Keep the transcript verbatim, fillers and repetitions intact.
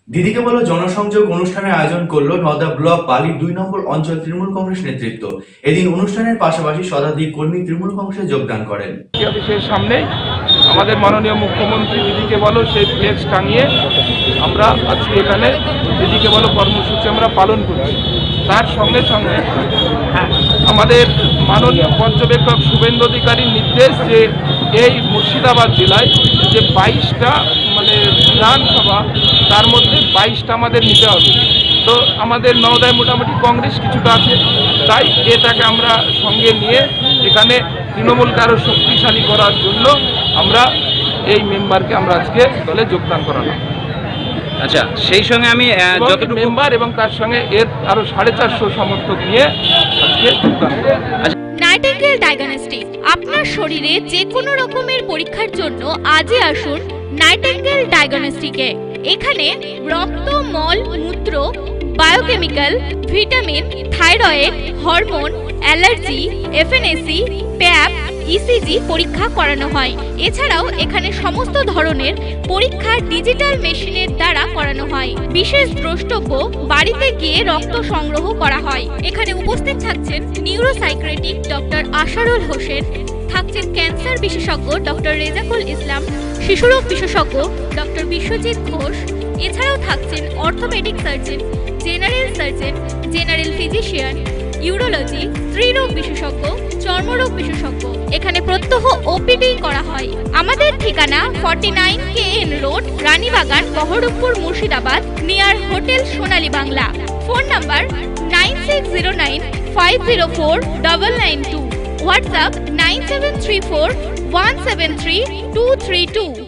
দিদিকে বলো জনসংযোগ অনুষ্ঠানের আয়োজন করলো নওদা ব্লক বালি দুই নম্বর অঞ্চল তৃণমূল কংগ্রেস নেতৃত্ব। এদিন অনুষ্ঠানের পাশাপাশি শতাধিক কর্মী তৃণমূল কংগ্রেসে যোগদান করেন। অফিসের সামনে আমাদের মাননীয় মুখ্যমন্ত্রী দিদিকে বলো সেই ফ্লেক্স টাঙিয়ে আমরা আজকে এখানে দিদিকে বলো কর্মসূচি আমরা পালন করছি। তার সঙ্গে সঙ্গে আমাদের মাননীয় পর্যবেক্ষক শুভেন্দু অধিকারীর নির্দেশ যে এই মুর্শিদাবাদ জেলায় যে বাইশটা মানে বিধানসভা, তার মধ্যে বাইশটা আমাদের নিতে হবে। তো আমাদের নওদায় মোটামুটি কংগ্রেস কিছুটা আছে, তাই এটাকে আমরা সঙ্গে নিয়ে এখানে তৃণমূলকে আরও শক্তিশালী করার জন্য আমরা এই মেম্বারকে আমরা আজকে দলে যোগদান করালাম। আচ্ছা, সেই সঙ্গে আমি যতটুকু মেম্বার এবং তার সঙ্গে এর আরো সাড়ে চারশো সমর্থক নিয়ে আজকে যোগদান করলাম। নাইটিঙ্গেল ডায়াগনস্টিক আপনার শরীরে যে কোনো রকমের পরীক্ষার জন্য আজই আসুন নাইটিঙ্গেল ডায়াগনস্টিকে। এখানে রক্ত, মল, মূত্র, biochemical, vitamin, thyroid, hormone, allergy, FNAC, pap, ECG পরীক্ষা করানো হয়। এছাড়াও এখানে সমস্ত ধরনের পরীক্ষা ডিজিটাল মেশিনের দ্বারা করানো হয়। বিশেষ দ্রষ্টব্য, বাড়িতে গিয়ে রক্ত সংগ্রহ করা হয়। এখানে উপস্থিত থাকছেন নিউরোসাইক্রেটিক ডক্টর আশারুল হোসেন, থাকছেন ক্যান্সার বিশেষজ্ঞ ডক্টর রেজাকুল ইসলাম, শিশুরোগ বিশেষজ্ঞ ডক্টর বিশ্বজিৎ ঘোষ। এছাড়াও থাকছেন orthopaedic surgeon, general surgeon, general physician, urology, স্ত্রীরোগ বিশেষজ্ঞ, চর্মরোগ বিশেষজ্ঞ। এখানে প্রত্যহ ওপিডি করা হয়। আমাদের ঠিকানা forty nine K N road, Ranibagan, Berhampore, Murshidabad, near hotel Sonali Bangla. Phone number nine six zero nine five zero four double nine two. WhatsApp nine seven three four one seven three two three two.